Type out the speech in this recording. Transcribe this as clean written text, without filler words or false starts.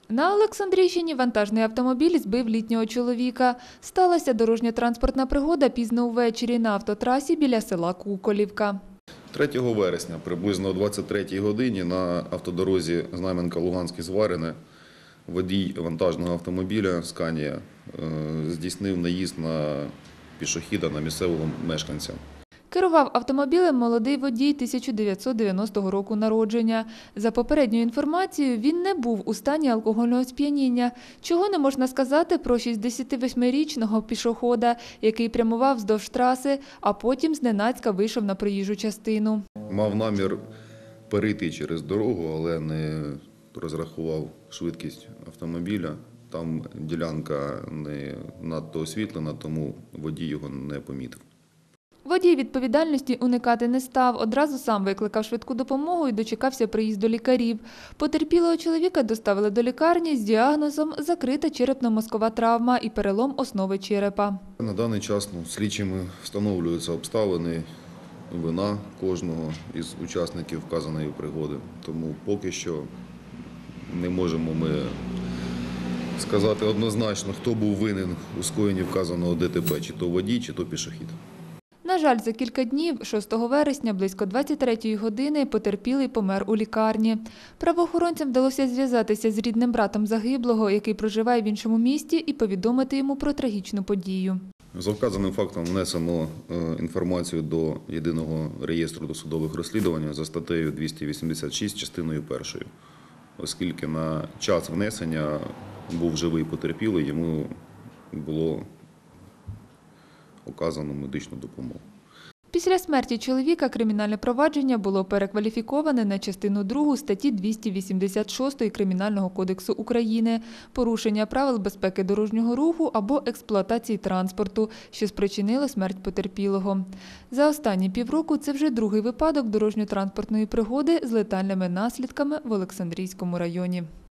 На Олександрійщині вантажний автомобіль збив літнього чоловіка. Сталася дорожньо-транспортна пригода пізно ввечері на автотрасі біля села Куколівка. 3 вересня приблизно о 23-й годині на автодорозі Знам'янка-Луганське Зварине водій вантажного автомобіля «Сканія» здійснив наїзд на пішохіда, на місцевого мешканця. Керував автомобілем молодий водій 1990 року народження. За попередньою інформацією, він не був у стані алкогольного сп'яніння, чого не можна сказати про 68-річного пішохода, який прямував вздовж траси, а потім зненацька вийшов на проїжджу частину. Мав намір перейти через дорогу, але не розрахував швидкість автомобіля. Там ділянка не надто освітлена, тому водій його не помітив. Водій відповідальності уникати не став, одразу сам викликав швидку допомогу і дочекався приїзду лікарів. Потерпілого чоловіка доставили до лікарні з діагнозом закрита черепно-мозкова травма і перелом основи черепа. На даний час слідчими встановлюються обставини, вина кожного із учасників вказаної пригоди. Тому поки що не можемо ми сказати однозначно, хто був винен у скоєнні вказаного ДТП, чи то водій, чи то пішохід. На жаль, за кілька днів, 6 вересня, близько 23-ї години, потерпілий помер у лікарні. Правоохоронцям вдалося зв'язатися з рідним братом загиблого, який проживає в іншому місті, і повідомити йому про трагічну подію. За вказаним фактом внесено інформацію до Єдиного реєстру досудових розслідувань за статтею 286 частиною 1, оскільки на час внесення був живий потерпілий, йому було оказано медичну допомогу. Після смерті чоловіка кримінальне провадження було перекваліфіковане на частину 2 статті 286 Кримінального кодексу України «Порушення правил безпеки дорожнього руху або експлуатації транспорту, що спричинило смерть потерпілого». За останні півроку це вже другий випадок дорожньо-транспортної пригоди з летальними наслідками в Олександрійському районі.